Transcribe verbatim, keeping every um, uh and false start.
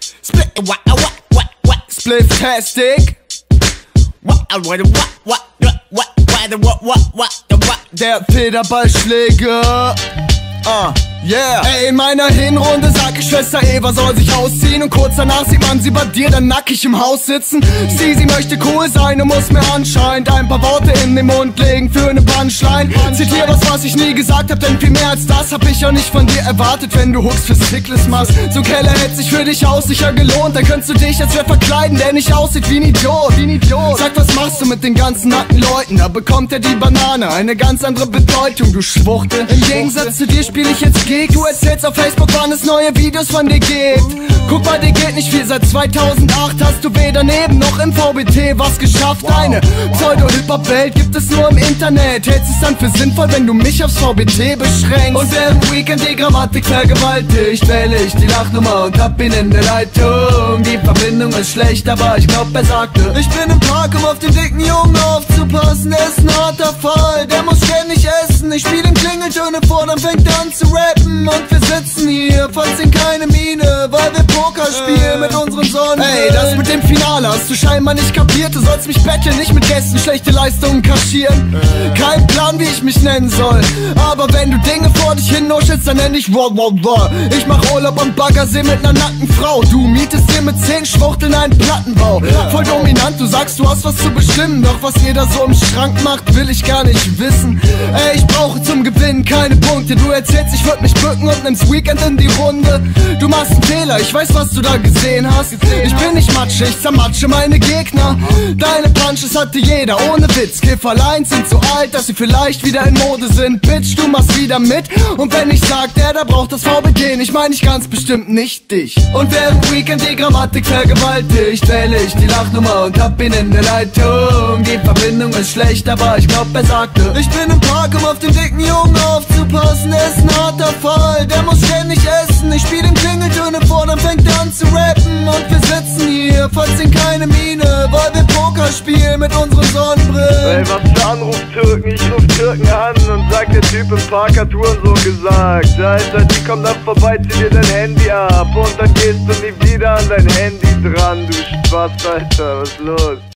Split, what, what, what, what, Spliff-tastic. What, what, what, what, what, what, what, what, what, what, der Federballschläger. Ah, yeah. Ey, in meiner Hinrunde sag ich, Schwester Eva soll sich ausziehen. Und kurz danach sieht man sie bei dir dann nackig im Haus sitzen. Sie, sie möchte cool sein und muss mir anscheinend ein paar Worte in den Mund legen für eine Punchline. Zitier was, was ich nie gesagt hab, denn viel mehr als das hab ich auch nicht von dir erwartet, wenn du Hooks fürs Tickless machst. So ein Keller hätte sich für dich auch sicher gelohnt. Dann könntest du dich als wer verkleiden, der nicht aussieht wie ein Idiot, wie ein Idiot. Sag, was machst du mit den ganzen nackten Leuten? Da bekommt er die Banane eine ganz andere Bedeutung, du Schwuchtel. Im Gegensatz zu dir spiel ich jetzt Gig. Du erzählst auf Facebook, wann es neue Videos von dir gibt. Guck mal, dir geht nicht viel, seit zweitausendacht hast du weder neben noch im V B T was geschafft. Eine Pseudo-Hip-Hop-Welt gibt es nur im Internet. Hältst es dann für sinnvoll, wenn du mich aufs V B T beschränkst? Und während Weekend die Grammatik vergewaltigt, wähle ich die Lachnummer und hab ihn in der Leitung. Die Verbindung ist schlecht, aber ich glaub, er sagte: Ich bin im Park, um auf den dicken Jungen aufzupassen. Er ist ein harter Fall, der muss ständig essen. Ich spiel ihm Klingeltöne vor, dann fängt er an zu rappen. Und wir sitzen hier, verziehen keine Miene, weil wir Poker spielen mit unseren Sonnen. Ey, das mit dem Finale hast du scheinbar nicht kapiert. Du sollst mich betteln, nicht mit Gästen schlechte Leistungen kaschieren. Kein Plan, wie ich mich nennen soll, aber wenn du Dinge vor dich hinnuschelst, dann nenn ich wow, wow, wow. Ich mach Urlaub am Baggersee mit ner nackten Frau. Du mietest dir mit zehn Schwuchteln einen Plattenbau. Voll dominant, du sagst, du hast was zu bestimmen. Doch was jeder so im Schrank macht, will ich gar nicht wissen. Ey, ich brauche zum Gewinnen keine Punkte. Du erzählst, ich würd mich bücken und nimmst Weekend in die Runde. Du machst einen Fehler, ich weiß, was du da gesehen hast. Ich bin nicht Matsche, ich zermatsche meine Gegner. Deine Punches hatte jeder, ohne Witz. Kifferlines sind so alt, dass sie vielleicht wieder in Mode sind. Bitch, du machst wieder mit. Und wenn ich sag, der da braucht das V B T, ich mein ich ganz bestimmt nicht dich. Und während Weekend die Grammatik vergewaltigt, wähle ich die Lachnummer und hab ihn in der Leitung. Die Verbindung ist schlecht, aber ich glaub, er sagte: Ich bin im Park, um auf den dicken Jungen aufzupassen. Er ist ein harter Fall, der muss ständig essen. Ich spiel ihm Klingeltöne vor, dann fängt er an zu rappen. Und wir sitzen hier, verziehen keine Miene, weil wir Poker spielen mit unseren Sonnenbrillen. Ey, was für Anruf-Türken, ich ruf Türken an und sag, der Typ im Park hat Hurensohn gesagt. Alter, die kommen dann vorbei, zieh dir dein Handy ab und dann gehst du nie wieder an dein Handy dran, du Spaß, Alter, was ist los?